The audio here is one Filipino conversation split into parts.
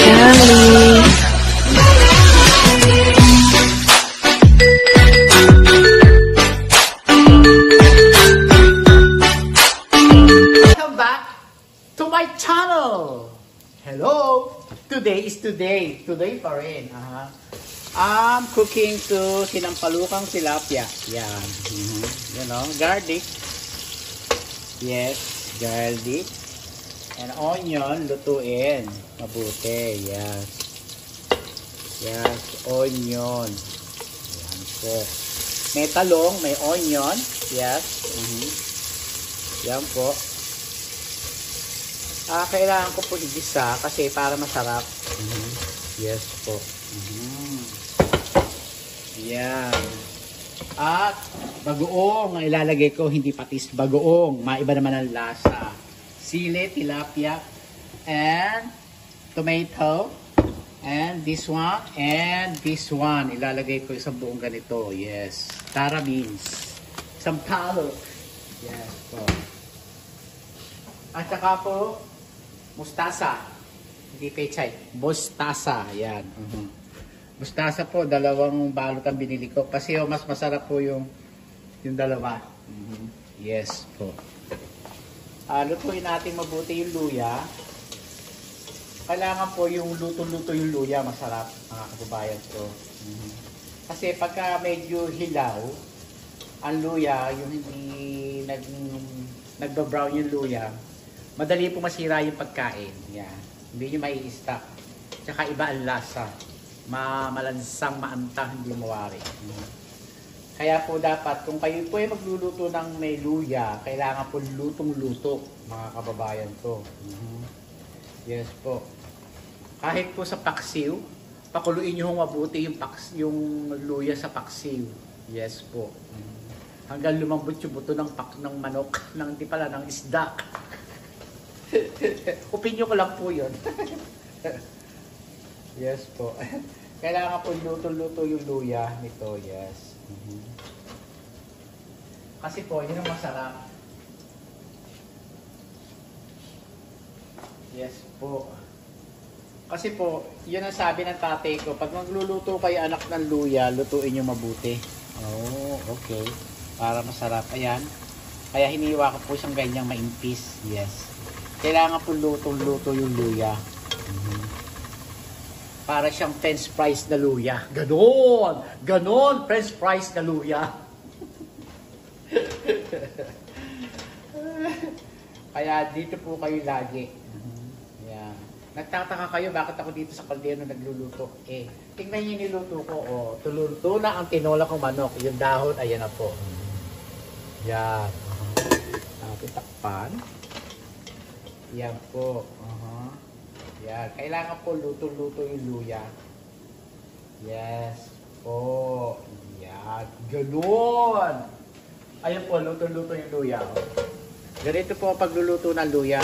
Kelly. Welcome back to my channel. Hello. Today is today. Today pa rin. I'm cooking to sinampalukang tilapia. Yan. You know, garlic. Yes, garlic. And onion, lutuin. Mabuti. Yes. Yes, onion. Yan po. May talong, may onion. Yes. Yan po. Kailangan ko po igisa kasi para masarap. Yes po. Yan. At bagoong ang ilalagay ko, hindi patis, bagoong. Maiba naman ang lasa. Sili, tilapia, and tomato, and this one, and this one. Ilalagay ko isang buong ganito. Yes. Tara beans. Isang palo. Yes po. At saka po, mustasa. Hindi pechay. Mustasa. Yan. Mustasa po, dalawang balot ang binili ko. Kasi mas masarap po yung dalawa. Yes po. Lutuin natin mabuti yung luya. Kailangan po yung luto-luto yung luya. Masarap, mga kababayan ko. Kasi pagka medyo hilaw, ang luya, yung hindi nagba-brown yung luya, madali po masira yung pagkain. Yan. Hindi nyo may i-stock. Tsaka iba ang lasa. Malansang, maantang, hindi mawari. Kaya po dapat, kung kayo po ay magluluto ng may luya, kailangan po lutong-luto, mga kababayan ko. Yes po. Kahit po sa paksiw, pakuluin nyo mabuti yung luya sa paksiw. Yes po. Hanggang lumambot yung buto ng manok, ng isda. Opinyon ko lang po yun. Yes po. Kailangan po luto-luto yung luya nito. Yes. Kasi po, yun ang masarap. Yes po. Kasi po, yun ang sabi ng tatay ko. Pag magluluto kayo anak ng luya, lutuin nyo mabuti. Oh, okay. Para masarap. Ayan. Kaya hiniwa ko po siyang ganyang maimpis. Yes. Kailangan po luto-luto yung luya. Para siyang french fries na luya. Ganon! Ganon! French fries na luya. Kaya dito po kayo lagi. Yeah. Nagtataka kayo bakit ako dito sa kaldero nagluluto. Tingnan niyo yung niluto ko. Tuluto na ang tinola kong manok. Yung dahon, ayan na po. Yan. Takpan. Yan po. Yan. Kailangan po luto-luto yung luya. Yes po. Yan. Ganon. Ayan po, luto-luto yung luya. Ganito po ang pagluluto ng luya.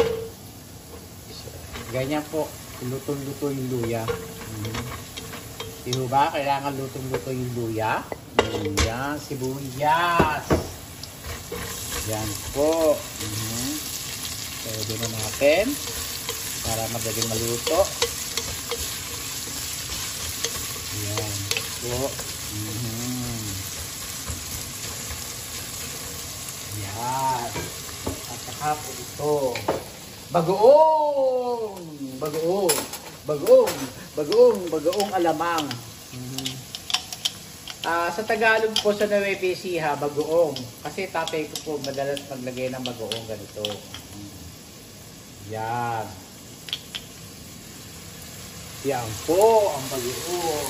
Ganyan po. Luto-luto yung luya. Diba ba? Kailangan luto-luto yung luya. Yan. Sibuyas. Yan po. Pwede na natin. Para madaling maluto. Yan po. Yan. At saka po ito. Bagoong! Bagoong! Bagoong! Bagoong! Bagoong alamang. Sa Tagalog po sa Nueva Ecija, bagoong. Kasi tatay ko po madalas maglagay ng bagoong ganito. Yan. Yan po ang bagoong.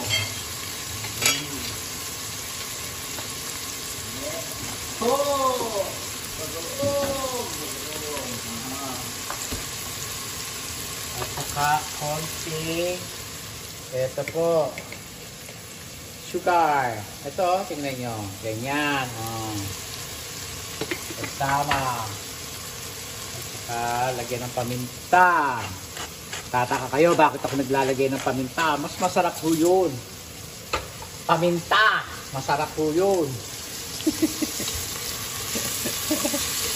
Bagoong! Bagoong! At saka konti. Ito po. Sugar. Ito, tingnan nyo. Ganyan. Kasama. At saka lagyan ng paminta. Tataka kayo bakit ako naglalagay ng paminta. Mas masarap po yun. Paminta. Masarap po yun.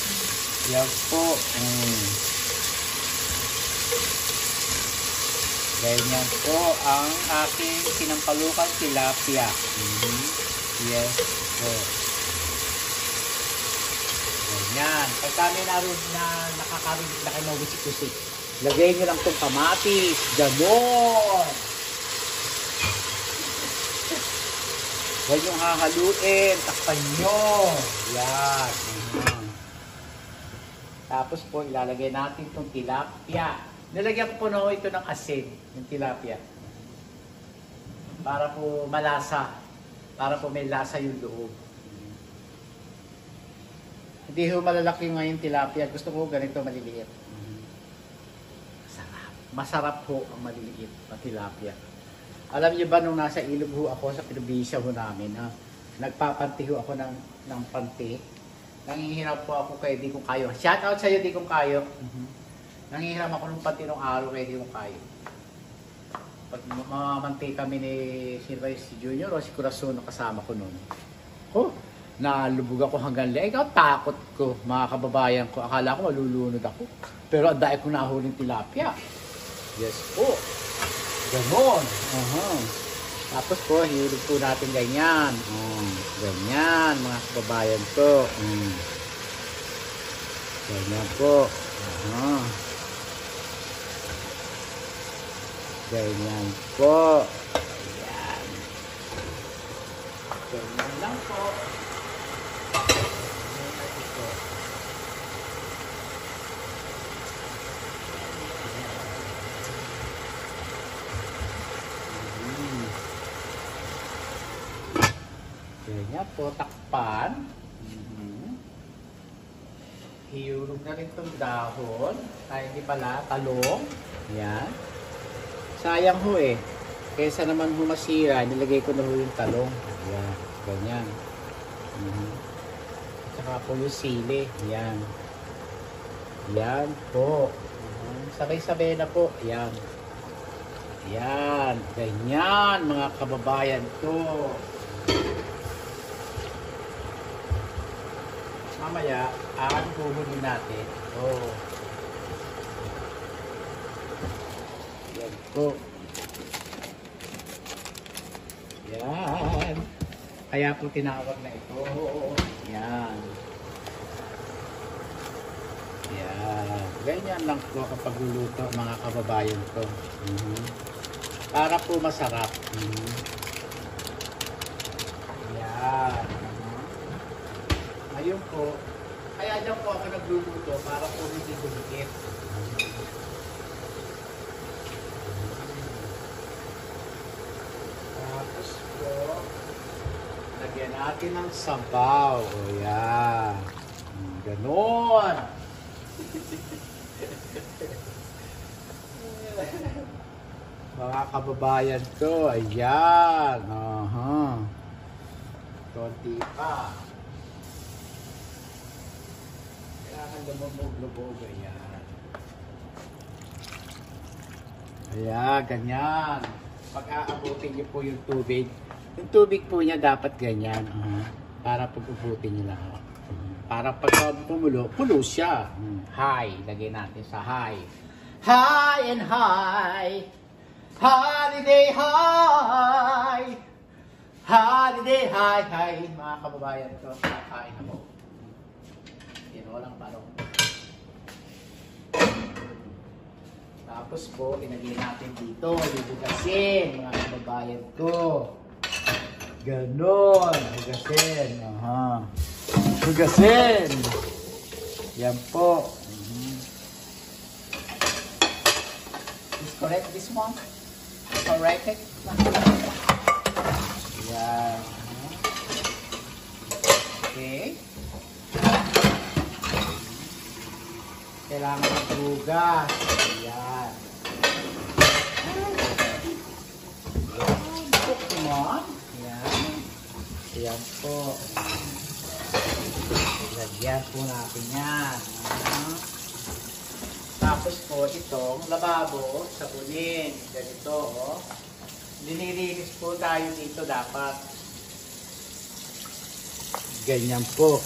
Yan po. Ganyan po ang aking sinampalukang tilapia. Yes po. Ganyan. Pagka may naroon na nakakaroon na kayo na wisik-wisik, lagay nyo lang itong kamatis. Ganon. Huwag yung hahaluin. Takpan nyo. Yan. Tapos po, ilalagay natin itong tilapia. Nilagyan ko po na ito ng asin, yung tilapia. Para po malasa. Para po may lasa yung loob. Hindi ho malalaki ngayon tilapia. Gusto ko ganito maliliit. Masarap. Masarap ho ang maliliit na tilapia. Alam niyo ba nung nasa ilog ho ako sa probinsya ho namin, nagpapanti ho ako ng panti. Nangihiram po ako kay Di Kong Kayo. Shout out sa iyo, Di Kong Kayo. Nangihiram ako ng panti ng araw kay Di Kong Kayo. Pag mamamanti kami ni si Junior o si Corazon na kasama ko noon. Oh, nalubog ako hanggang liay. Ikaw, takot ko, mga kababayan ko. Akala ko malulunod ako. Pero ang dahil ko nahuling tilapia. Yes po. Ganon. Tapos po, hilog po natin ganyan. Ganyan, mga kababayan ko. Ganyan po. Ganyan po. Ayan. Ganyan lang po. Ganyan po, takpan. Hiyurog na rin itong dahon. Ay, hindi pala, talong. Yan. Sayang ho eh. Kaysa naman humasira, nilagay ko na ho yung talong. Yan, ganyan. Tsaka po yung sili. Yan. Yan po. Sabay-sabay na po. Yan. Yan. Ganyan, mga kababayan ko. Mamaya, huhunin natin. Yan po. Yan. Kaya po tinawag na ito. Yan. Yan. Ganyan lang po kapag luluto mga kababayan ko. Para po masarap. Yan. Ayun po. Kaya dyan po ako nagluluto para po hindi dumikit. Tapos po, lagyan natin ng sabaw. O yan. Ganon. Mga kababayan ko, ayan. Konti pa. Kailangan lumubog-lubog. Ayan. Ayan, ganyan. Pag-aabutin niyo po yung tubig. Yung tubig po niya dapat ganyan. Para pag-ubutin niyo lang. Para pag pumulo, pulo siya. High. Lagay natin sa high. High and high. Holiday high. Holiday high. High. Mga kababayan ko, kakain na po. Walang parong. Tapos po, inagay natin dito. Hugasin, mga kababayan ko. Ganon. Hugasin. Hugasin. Yan po. Is correct this one? Correct it? Yan. Okay. Kailangan maghugas. Ayan. Come on. Ayan. Ayan po. Lagyan po natin yan. Tapos po itong lababo, sabunin. Ganito, oh. Linilinis po tayo dito dapat. Ganyan po.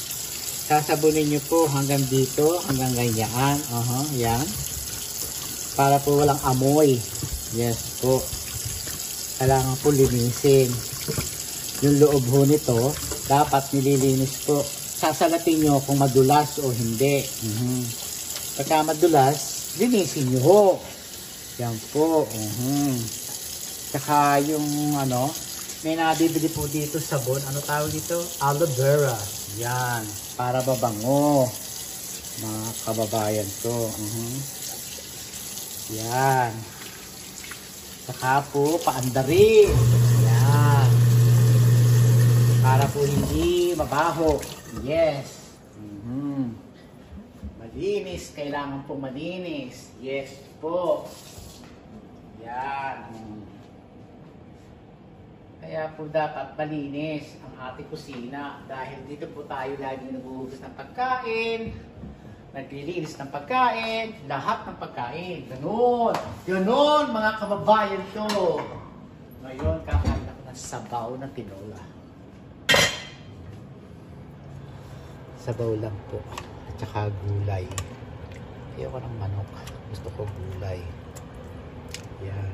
Sasabunin nyo po hanggang dito, hanggang ganyan. Yan. para po walang amoy. Yes po. Kailangan po linisin. Yung loob ho nito, dapat nililinis po. Sasalatin nyo kung madulas o hindi. Pagka madulas, linisin nyo ho. Yan po. Tsaka yung ano, may nabibili po dito sabon. Ano tawag dito? Aloe vera. Yan. Para babango. Mga kababayan ko. Yan. Saka po, paandarin. Yan. Para po hindi mabaho. Yes. Malinis. Kailangan po malinis. Yes po. Yan. Kaya po dapat malinis ang ating kusina. Dahil dito po tayo lagi naghuhugas ng pagkain. Naglilinis ng pagkain, lahat ng pagkain. Ganun. Ganun, mga kababayan ko. Ngayon, kakain ako ng sabaw na tinola. Sabaw lang po. At saka gulay. Ayoko ng manok. Gusto ko gulay. Yan.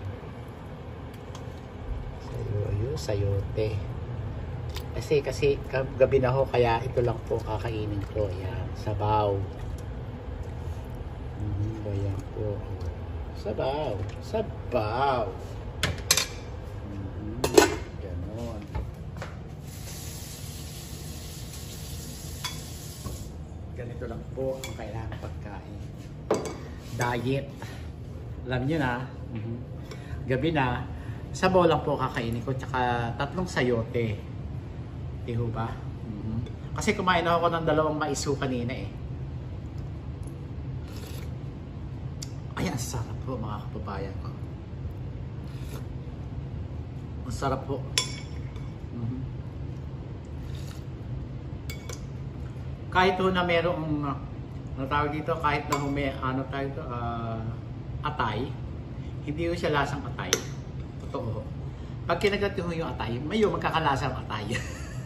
Sayote. Kasi gabi na ho, kaya ito lang po kakainin ko. Yan, sabaw. Ayan po. Sabaw. Sabaw. Ganon. Ganito lang po ang kailangan pagkain. Diet. Alam nyo na. Gabi na. Sabaw lang po kakainin ko. Tsaka 3 sayote. Diho ba? Kasi kumain ako ng 2 maiso kanina eh. Ay, ang sarap po mga kababayan ko. Ang sarap po. Kahit ho na merong natawag dito, kahit na may atay, hindi ho siya lasang atay. Totoo. Pag kinagat ho yung atay, mayo magkakalasang atay.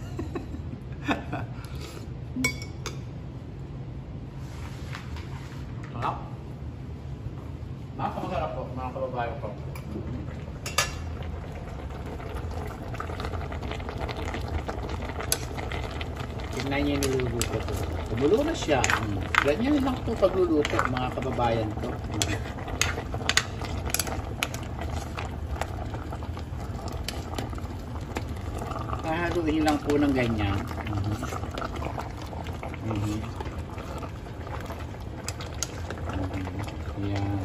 Sarap. Napakasarap po, mga kababayan ko. Tingnan niyo yung niluluto ko. Kumulo na siya. Ganyan lang po pagluluto, mga kababayan ko. Haluin lang po ng ganyan. Yan.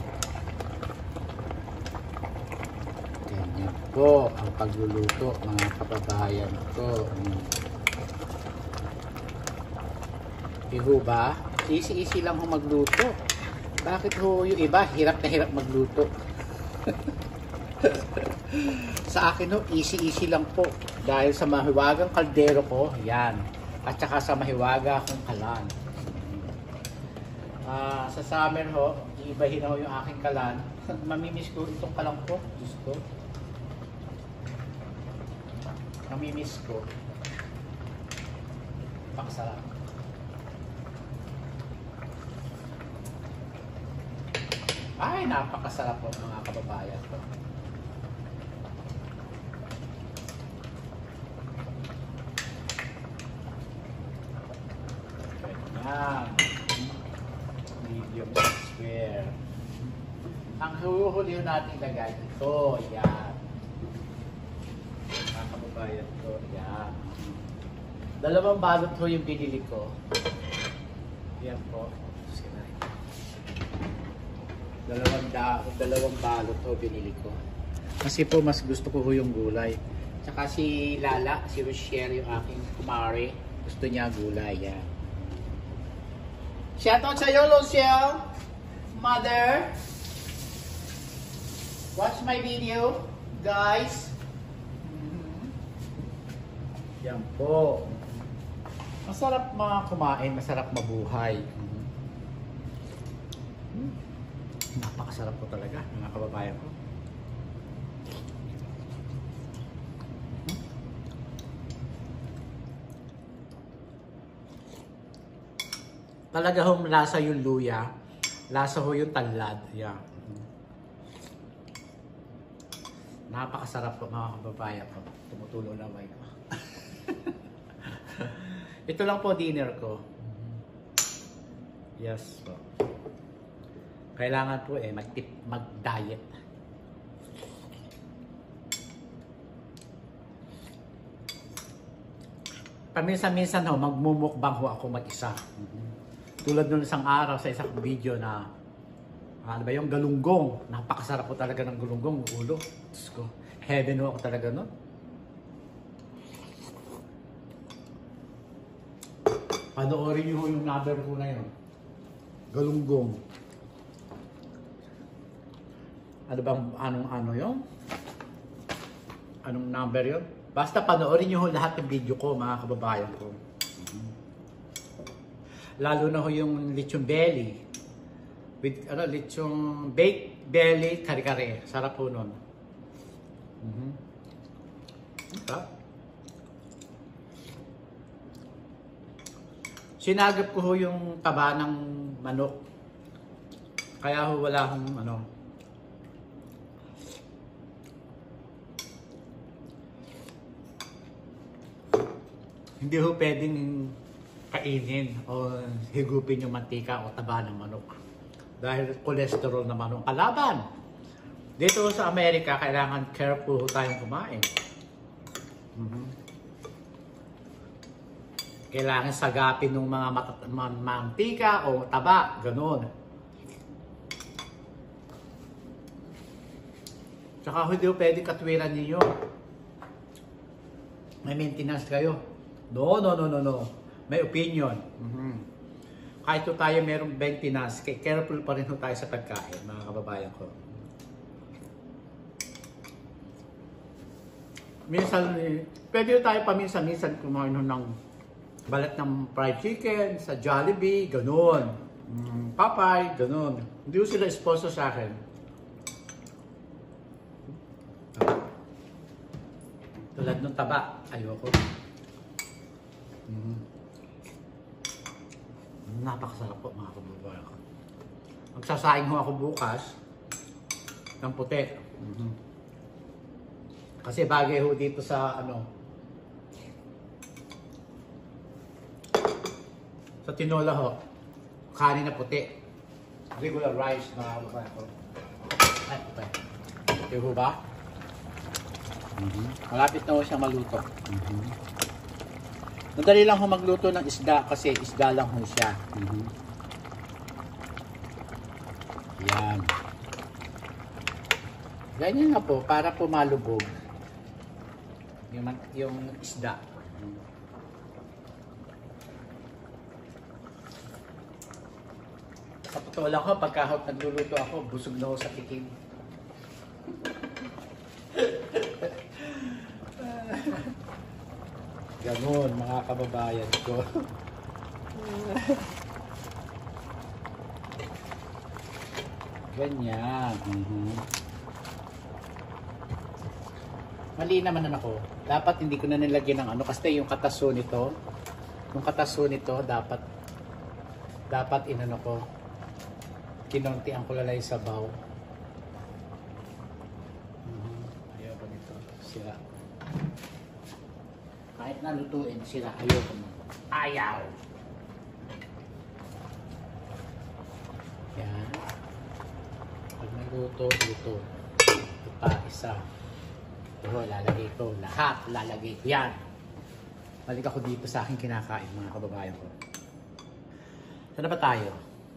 Ganyan po ang pagluluto, mga kababayan ko. Iho ba? Easy lang ho magluto. Bakit ho yung iba hirap na hirap magluto? Sa akin ho, easy lang po. Dahil sa mahiwagang kaldero ko, yan. At saka sa mahiwaga akong kalan. Sa summer ho, iibahin ho yung aking kalan. Mamimiss ko itong kalan ko. Diyos ko. Mamimiss ko. Pakasarap. Ay, napakasarap po mga kababayan ko. Ganyan. Medium square. Ang huhuli natin ilagay ito. Yan. Mga kababayan ko. Yan. 2 balot ho yung binili ko. Yan po. Dalawang balot ho binili ko. Kasi po mas gusto ko yung gulay. Tsaka si Lala, si Rochelle, yung aking kumare, gusto niya gulay. Yan. Shoutout sa'yo, Rochelle! Mother! Watch my video, guys! Yan po. Masarap mga kumain, masarap mabuhay. Napakasarap po talaga, mga kababayan ko. Talaga hong lasa yung luya, lasa ho yung tanlad. Yeah. Napakasarap po mga kababayan ko. Tumutulo na ba ito? Ito lang po dinner ko. Yes po. Kailangan po mag-diet. Paminsan-minsan ho, magmumukbang ho ako mag-isa. Tulad nung isang araw sa isang video na ano ba yung galunggong. Napakasarap po talaga ng galunggong. Ulo. Diyos ko. Heaven ho ako talaga nun. Panoorin nyo yung number ko na yun. Galunggong. Ano bang, anong yun? Anong number yun? Basta panoorin nyo lahat ng video ko, mga kababayan ko. Lalo na ho yung lechon belly. With, lechon baked belly kare-kare. Sarap po nun. Sinagap ko ho yung taba ng manok. Kaya ho wala akong hindi ho pwedeng kainin o higupin yung mantika o taba ng manok. Dahil cholesterol na manok kalaban. Dito sa Amerika, kailangan careful ho tayong kumain. Kailangan sagapin ng mga mantika o taba, gano'n. Tsaka hindi ho pwedeng katwiran ninyo. May maintenance kayo. No. May opinion. Kahit ito tayo merong maintenance, careful pa rin tayo sa pagkain, mga kababayan ko. Minsan, pwede tayo paminsan-minsan kumain ng balat ng fried chicken, sa Jollibee, gano'n. Popeye, gano'n. Hindi ko sila sponsor sa akin. Tulad ng taba, ayoko. Napakasarap po mga kababayan ko. Magsasaing ho ako bukas ng puti. Kasi bagay ho dito sa sa tinola ho, kanin na puti. Regular rice mga kababayan ko. Ay, puti. Puti ho ba? Malapit na ho siyang maluto. Madali lang ho magluto ng isda kasi isda lang ho siya. Yan. Ganyan na po para po malubog yung isda. Sa totoo lang ho, pagka nagluluto ako, busog na ho sa tikim. Ganon mga kababayan ko. Ganyan. Mali naman ako. Dapat hindi ko na nilagyan ng kasi yung kataso nito. Yung kataso nito dapat ko. Kinuntian ko lalay sa baw. Ayaw ba nito? Sila. Kahit nalutuin sila, ayoko mo. Ayaw! Yan. Pag naluto, luto. Ito pa, isa. Ito, lalagay ko. Lahat, lalagay ko yan. Balik ako dito sa aking kinakain, mga kababayan ko. Saan na ba tayo?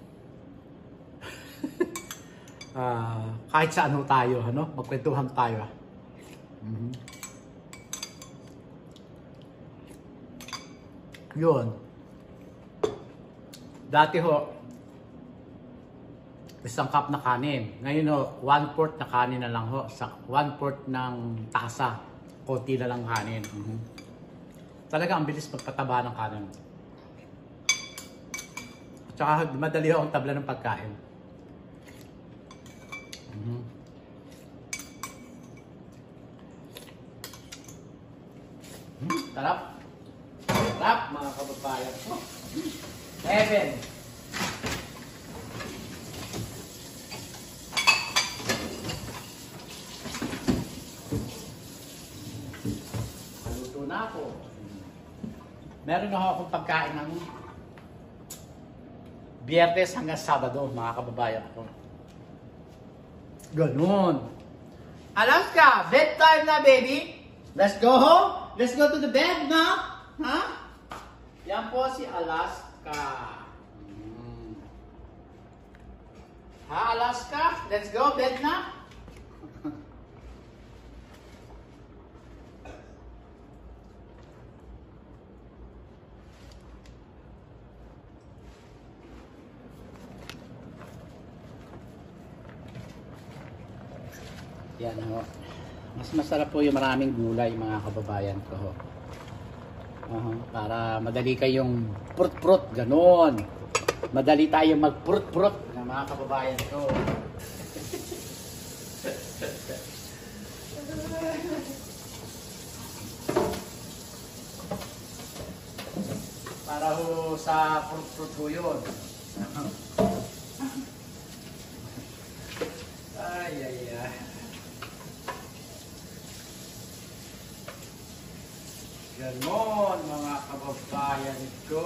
Kahit saan tayo, magkwentuhan tayo. Yun. Dati ho, isang cup na kanin. Ngayon ho, 1/4 na kanin na lang ho. Sa 1/4 ng tasa, konti na lang kanin. Talaga ang bilis magpataba ng kanin. At saka madali ho ang tabla ng pagkain. Sarap. Sarap mga kababayan ko. Heaven. muna ako. Meron na akong pagkain ng Biyernes hanggang Sabado, mga kababayan ko. Ganun. Alaska, bedtime na, baby. Let's go home. Let's go to the bed na. Ha? Yan po si Alaska. Ha, Alaska? Let's go, bed na. Yan ho. Mas masarap po yung maraming gulay, mga kababayan ko ho. Para madali kayong prut-prut, ganon. Madali tayong mag-prut-prut na mga kababayan ko. Para ho sa prut-prut ho yun. Ay, ay, ay. Ganon, mga kababayan ko.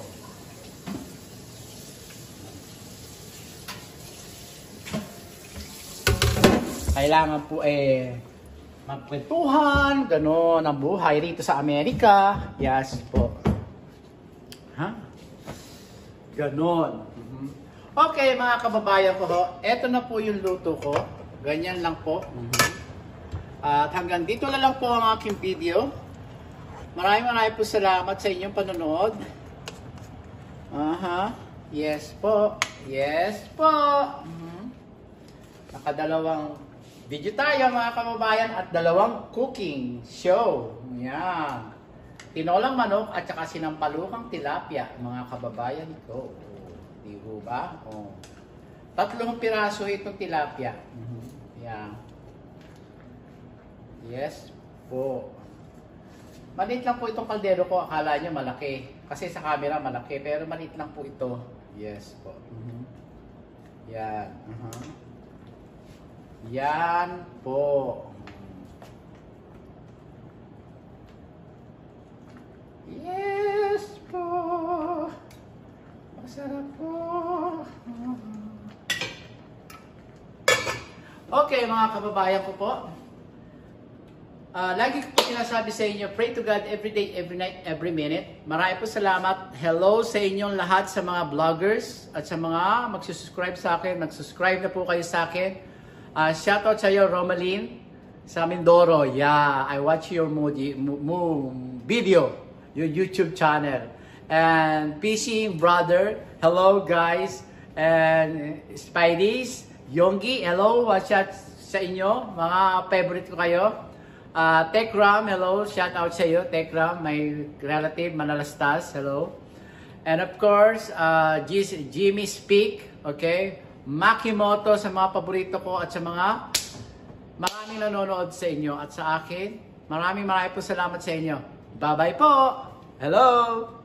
Kailangan po magkwentuhan, ganon ang buhay rito sa Amerika. Yes po. Ha? Ganon. Okay, mga kababayan ko ho. Ito na po yung luto ko. Ganyan lang po. At hanggang dito na lang po ang aking video. Maraming po salamat sa inyong panonood. Yes po. Yes po. Nakadalawang video tayo, mga kababayan, at dalawang cooking show. Yan. Tinolang manok at saka sinampalukang tilapia, mga kababayan ko. Di ba? Oh. 3 piraso itong tilapia. Yan. Yes po. Maliit lang po itong kaldero ko. Akala nyo malaki. Kasi sa camera malaki. Pero maliit lang po ito. Yes po. Yan. Yan po. Yes po. Masarap po. Okay, mga kababayan ko po. Lagi ko po sinasabi sa inyo, pray to God every day, every night, every minute. Marami po salamat. Hello sa inyong lahat sa mga vloggers at sa mga magsusubscribe sa akin. Nag-subscribe na po kayo sa akin. Shoutout sa iyo, Romaline, sa Mindoro. Yeah, I watch your video, your YouTube channel. And PC Brother, hello guys. And Spideys, Yonggi, hello. Watch out sa inyo. Mga favorite ko kayo. Tekram, hello, shout out sa iyo, Tekram, my relative, Manalastas, hello. And of course, Jimmy Speak, okay, Makimoto sa mga paborito ko at sa mga maraming nanonood sa inyo at sa akin. Maraming po salamat sa inyo. Bye-bye po! Hello!